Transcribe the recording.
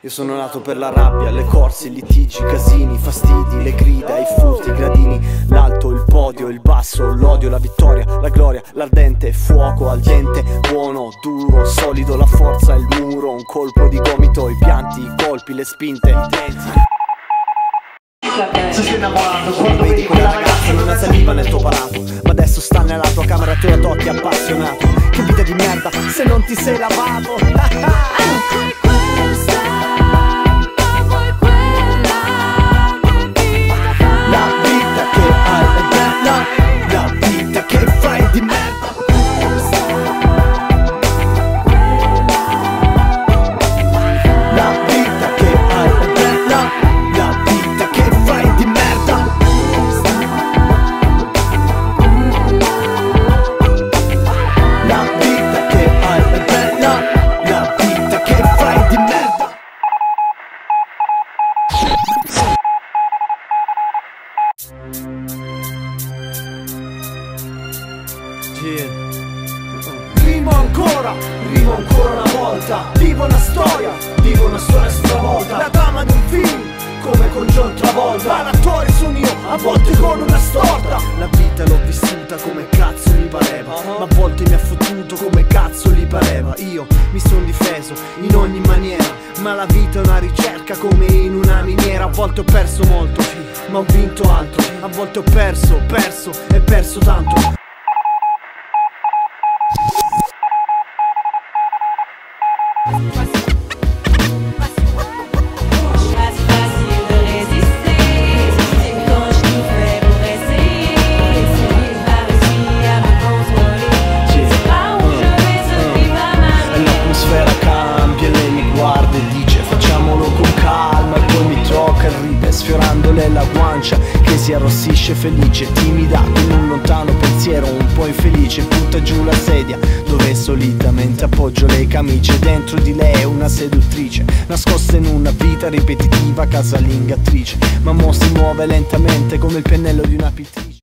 Io sono nato per la rabbia, le corse, i litigi, i casini, i fastidi, le grida, i furti, i gradini, l'alto, il podio, il basso, l'odio, la vittoria, la gloria, l'ardente fuoco al dente, buono, duro, solido, la forza, il muro, un colpo di gomito, i pianti, i colpi, le spinte, i denti. Si stai innamorando Quando vedi quella ragazza non ha saliva nel tuo palato, ma adesso sta nella tua camera e tu la tocchi appassionato. Che vita di merda se non ti sei lavato. Rimo ancora una volta, vivo una storia stravolta. La trama di un film, come con John Travolta. Ma l'attore sono io, a volte con una storta. La vita l'ho vissuta come cazzo gli pareva, ma a volte mi ha fottuto come cazzo gli pareva. Io mi son difeso in ogni maniera, ma la vita è una ricerca come in una miniera. A volte ho perso molto, ma ho vinto altro. A volte ho perso e perso tanto. Sfiorandole la guancia che si arrossisce felice, timida con un lontano pensiero un po' infelice. Butta giù la sedia dove solitamente appoggio le camicie. Dentro di lei è una seduttrice nascosta in una vita ripetitiva, casalinga attrice, ma mo si muove lentamente come il pennello di una pittrice.